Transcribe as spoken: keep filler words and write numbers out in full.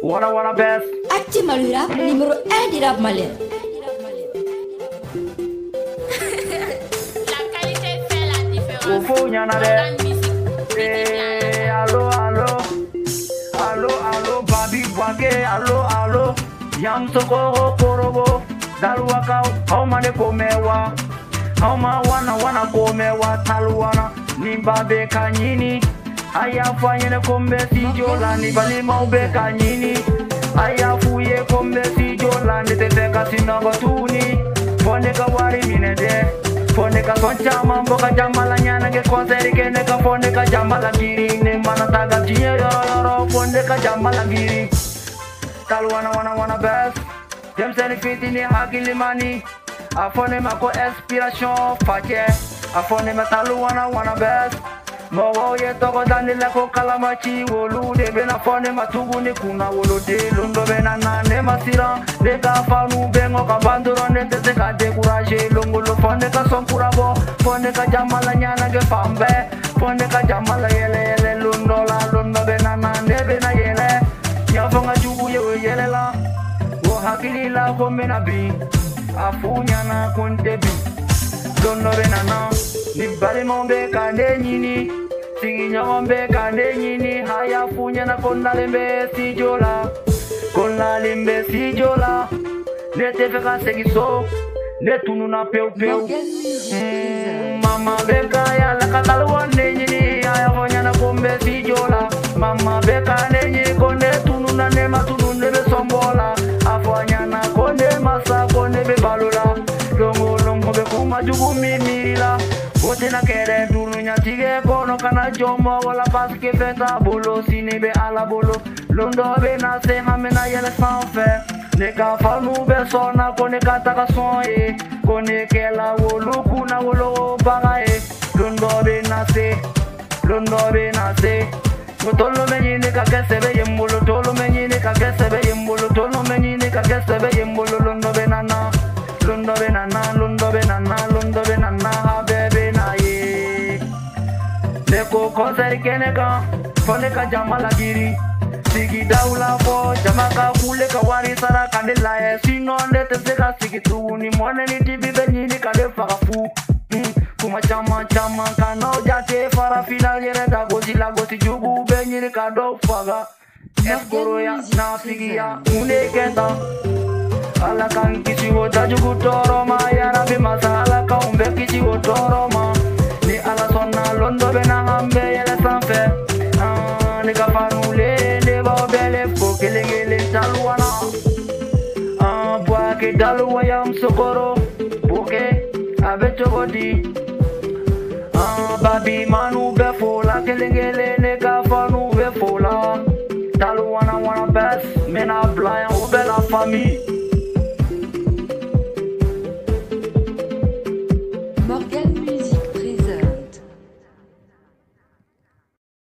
Wana wana best. Actimal Rap numéro un du rap malien. La qualité fait la différence. Oufou nyana de. Organe musique. Eh, allo allo. Allo allo babi wake allo allo. Yam sokoro korobo. Dalwaka hauma de komewa. Hauma wana wana komewa talwana. Nimba be kanyini. Aya fanyene kombe si jola ni bali maube kanyini. Aya fuye kombe si jola ni tete kasina batuni. Fone ka wari minede. Fone ka soncha mambo ka jamala nyana ke konseri ke ne ka fone ka jamala giri. Ne mana taga jiye yoro yoro fone ka jamala giri. Tal wana wana wana best. Dem seni fiti ni hakili mani. Afone mako inspiration fache. Afone metalu wana wana best. Mowo ye toko dani leko kalamachi wolu de bena fone matugu ni kuna wolo de lundo bena nane masira de ka fanu bengo ka banduro ne tete ka décourager longo lo fone ka sonkurabo fone ka jamala nyana ge fambe fone ka jamala yele yele lundo la lundo bena nane bena yele ya fonga jugu ye yele la wo hakili la ko mena bi afunya na konte bi lundo bena na ni bali mombe ka de nyini Sigi nyombe kande nyini haya funya na kona lembe si jola Kona lembe si jola Ne te feka segi so Ne tunu na peu peu mm, Mama beka ya la katalwane nyini haya funya na kombe si jola Mama beka ne nyini konde tunu na nema tunu nebe sombola Afanya na konde masa konde be balola Longo longo be kuma jugu mimila Wote na kere dunu nyatige kono kana jomo wala paske feta bolo sini be ala bolo Londo be na se hamena yele sans faire Ne ka fanu be sona kone kataka sonye Kone kela wolo kuna wolo bagaye Londo be na se Londo be na se Tolo menyine ka kesebe yembolo Tolo menyine ka kesebe yembolo Tolo menyine ka kesebe yembolo Londo be nana Londo be nana Londo be nana Londo be nana Habebe na ye Neko konseri keneka Foneka jamala giri Sigi daula po Jamaka kule ka wari sara kandela ye Sinonde teseka sigi tuuni Mwane ni tibi benyini kande fakafu Kuma chama chama kano jate fara final yere da gozi la gozi jugu benyini kado faga Eskoro ya na sigi ya Une kenda Ala kan kisi wota jugu toro ma Ya rabi masala ka umbe kisi wotoro ma Ni ala sonna londo bena hambe yele sanfe ah, Ni ka fanule ne ba bele fo kele gele talwana ah, Bwa ke dalwa yam sokoro Boke abe chogodi ah, Babi manu be fola kele gele ne ka fanu be fola Talwana wana best Mena blaya ube la famille